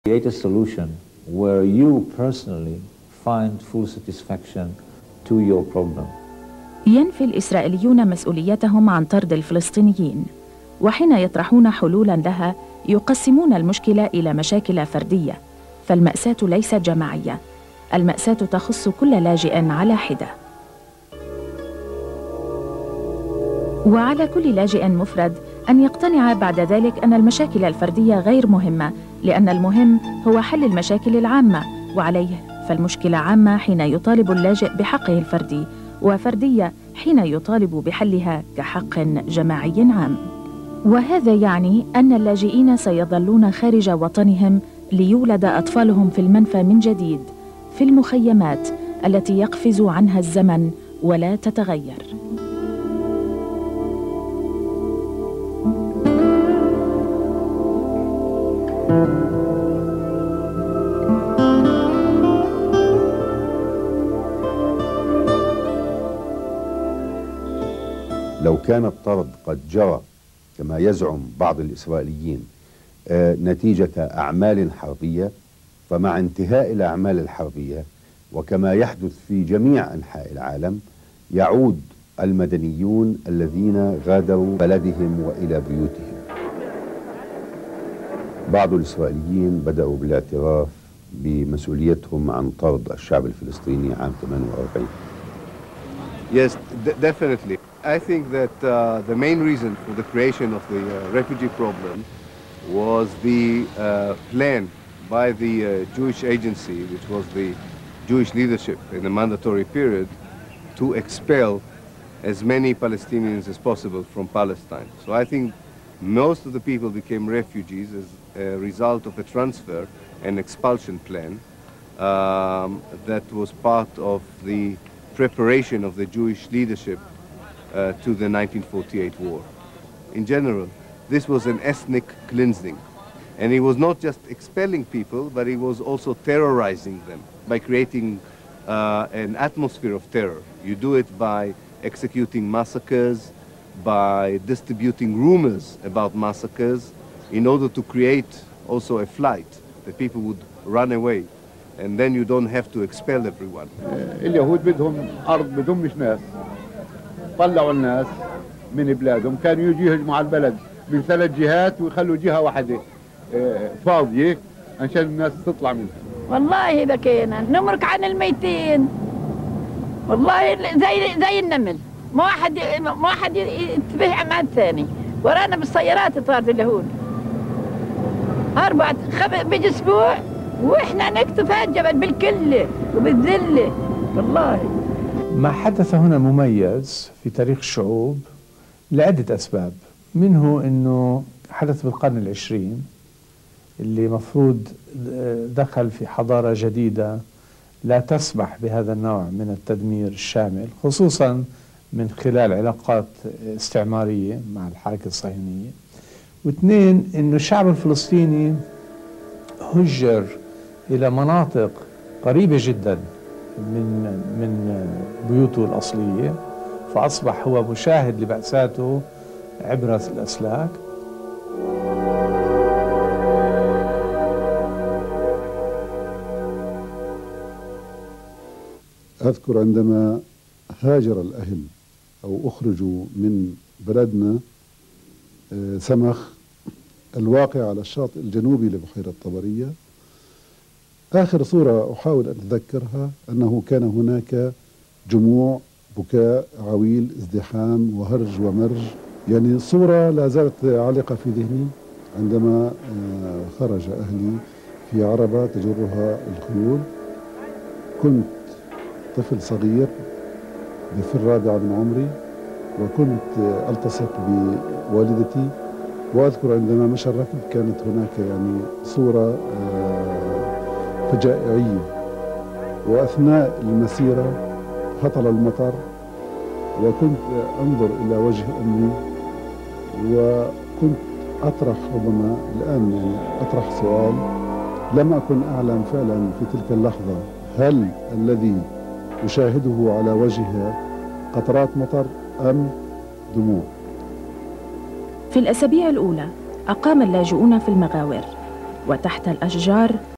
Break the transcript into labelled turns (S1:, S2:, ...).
S1: Create a solution where you personally find full satisfaction to your problem.
S2: ينفي الإسرائيليون مسؤوليتهم عن طرد الفلسطينيين، وحين يطرحون حلولا لها يقسمون المشكلة إلى مشاكل فردية، فالمأساة ليست جماعية، المأساة تخص كل لاجئ على حدة. وعلى كل لاجئ مفرد أن يقتنع بعد ذلك أن المشاكل الفردية غير مهمة، لأن المهم هو حل المشاكل العامة، وعليه فالمشكلة عامة حين يطالب اللاجئ بحقه الفردي، وفردية حين يطالب بحلها كحق جماعي عام. وهذا يعني أن اللاجئين سيظلون خارج وطنهم ليولد أطفالهم في المنفى من جديد، في المخيمات التي يقفز عنها الزمن ولا تتغير.
S3: لو كان الطرد قد جرى كما يزعم بعض الإسرائيليين نتيجة أعمال حربية، فمع انتهاء الأعمال الحربية وكما يحدث في جميع أنحاء العالم يعود المدنيون الذين غادروا بلدهم وإلى بيوتهم. بعض الإسرائيليين بدأوا بالاعتراف بمسؤوليتهم عن طرد الشعب الفلسطيني عام 48.
S4: Yes, definitely. I think that the main reason for the creation of the refugee problem was the plan by the Jewish agency, which was the Jewish leadership in the mandatory period, to expel as many Palestinians as possible from Palestine. So I think most of the people became refugees as a result of a transfer and expulsion plan that was part of the preparation of the Jewish leadership to the 1948 war. In general, this was an ethnic cleansing. And he was not just expelling people, but he was also terrorizing them by creating an atmosphere of terror. You do it by executing massacres, by distributing rumors about massacres in order to create also a flight that people would run away. And then you don't have to expel everyone.
S5: اليهود بدهم أرض، بدهم مش ناس. طلعوا الناس من بلادهم، كانوا يجوا يهجموا على البلد من 3 جهات ويخلوا جهة واحدة فاضية عشان الناس تطلع منها.
S6: والله بكينا نمرق عن الميتين، والله زي النمل، ما واحد يتبع مع الثاني. ورانا بالسيارات طارت اليهود 4 بيجي أسبوع واحنا نكتف الجبل بالكله وبالذله. والله
S7: ما حدث هنا مميز في تاريخ الشعوب لعدة أسباب، منه أنه حدث بالقرن العشرين اللي مفروض دخل في حضارة جديدة لا تسمح بهذا النوع من التدمير الشامل، خصوصا من خلال علاقات استعمارية مع الحركة الصهيونية. واثنين، أنه الشعب الفلسطيني هجر إلى مناطق قريبة جدا من بيوته الأصلية، فأصبح هو مشاهد لبأساته عبر الأسلاك.
S8: أذكر عندما هاجر الأهل أو أخرجوا من بلدنا سمخ الواقع على الشاطئ الجنوبي لبحيرة طبرية، آخر صورة أحاول أن أتذكرها أنه كان هناك جموع، بكاء، عويل، ازدحام وهرج ومرج، يعني صورة لا زالت عالقة في ذهني عندما خرج أهلي في عربة تجرها الخيول. كنت طفل صغير في 4 من عمري، وكنت ألتصق بوالدتي، وأذكر عندما مشى الركب كانت هناك يعني صورة فجائعية. وأثناء المسيرة هطل المطر، وكنت أنظر إلى وجه أمي، وكنت أطرح ربما الآن يعني أطرح سؤال لم أكن أعلم فعلا في تلك اللحظة هل الذي أشاهده على وجهها قطرات مطر أم دموع.
S2: في الأسابيع الأولى أقام اللاجئون في المغاور، وتحت الأشجار